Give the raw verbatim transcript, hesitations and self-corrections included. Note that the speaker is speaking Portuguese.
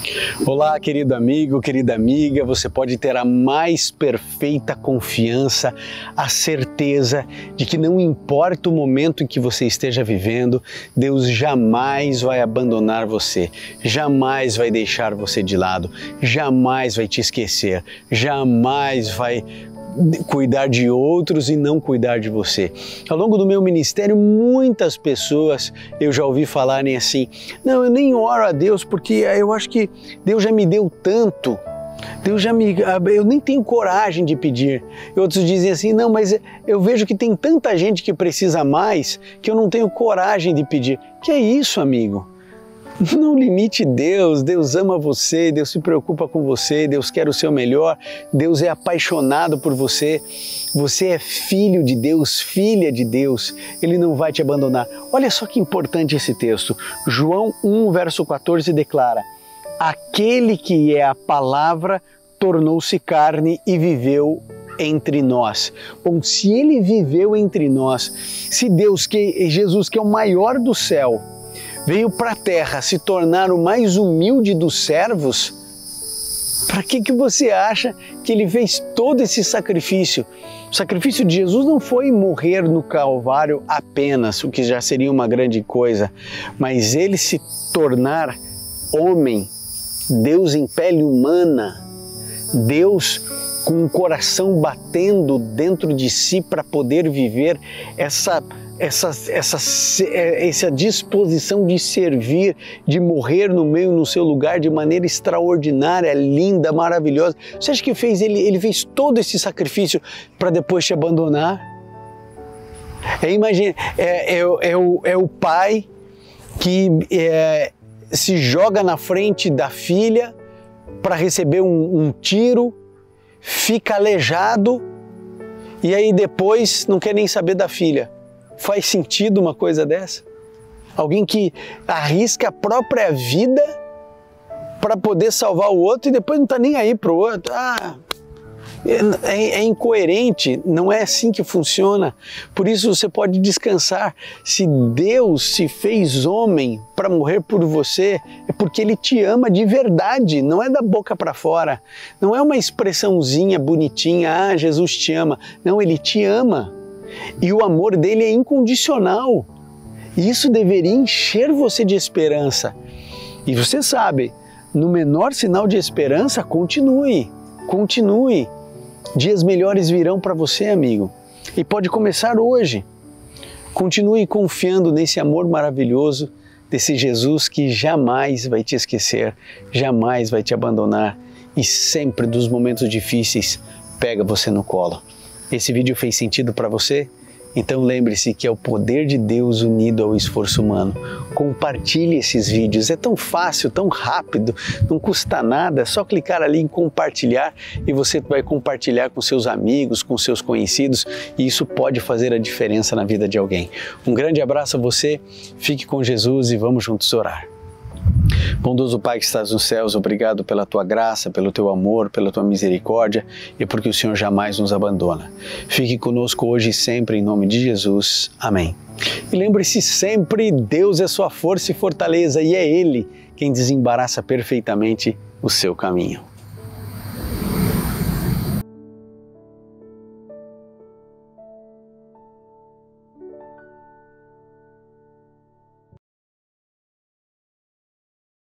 Olá, querido amigo, querida amiga, você pode ter a mais perfeita confiança, a certeza de que não importa o momento em que você esteja vivendo, Deus jamais vai abandonar você, jamais vai deixar você de lado, jamais vai te esquecer, jamais vai cuidar de outros e não cuidar de você. Ao longo do meu ministério, muitas pessoas eu já ouvi falarem assim: não, eu nem oro a Deus porque eu acho que Deus já me deu tanto, Deus já me, eu nem tenho coragem de pedir. E outros dizem assim: não, mas eu vejo que tem tanta gente que precisa mais que eu não tenho coragem de pedir. Que é isso, amigo? Não limite Deus, Deus ama você, Deus se preocupa com você, Deus quer o seu melhor, Deus é apaixonado por você, você é filho de Deus, filha de Deus, Ele não vai te abandonar. Olha só que importante esse texto, João um, verso quatorze declara: aquele que é a palavra tornou-se carne e viveu entre nós. Bom, se Ele viveu entre nós, se Deus, que Jesus, que é o maior do céu, veio para a terra se tornar o mais humilde dos servos, para que que você acha que Ele fez todo esse sacrifício? O sacrifício de Jesus não foi morrer no Calvário apenas, o que já seria uma grande coisa, mas Ele se tornar homem, Deus em pele humana, Deus com o coração batendo dentro de si para poder viver essa Essa, essa, essa disposição de servir, de morrer no meio, no seu lugar, de maneira extraordinária, linda, maravilhosa. Você acha que fez ele, ele fez todo esse sacrifício para depois te abandonar? É, imagina, é, é, é, o, é o pai que é, se joga na frente da filha para receber um, um tiro, fica aleijado e aí depois não quer nem saber da filha. Faz sentido uma coisa dessa? Alguém que arrisca a própria vida para poder salvar o outro e depois não está nem aí para o outro. Ah, é, é incoerente, não é assim que funciona. Por isso você pode descansar. Se Deus se fez homem para morrer por você, é porque Ele te ama de verdade, não é da boca para fora. Não é uma expressãozinha bonitinha: ah, Jesus te ama. Não, Ele te ama. E o amor dele é incondicional. E isso deveria encher você de esperança. E você sabe, no menor sinal de esperança, continue, continue. Dias melhores virão para você, amigo. E pode começar hoje. Continue confiando nesse amor maravilhoso, desse Jesus que jamais vai te esquecer, jamais vai te abandonar e sempre dos momentos difíceis pega você no colo. Esse vídeo fez sentido para você? Então lembre-se que é o poder de Deus unido ao esforço humano. Compartilhe esses vídeos, é tão fácil, tão rápido, não custa nada, é só clicar ali em compartilhar e você vai compartilhar com seus amigos, com seus conhecidos e isso pode fazer a diferença na vida de alguém. Um grande abraço a você, fique com Jesus e vamos juntos orar. Bondoso Pai que estás nos céus, obrigado pela Tua graça, pelo Teu amor, pela Tua misericórdia e porque o Senhor jamais nos abandona. Fique conosco hoje e sempre em nome de Jesus. Amém. E lembre-se sempre, Deus é sua força e fortaleza e é Ele quem desembaraça perfeitamente o seu caminho.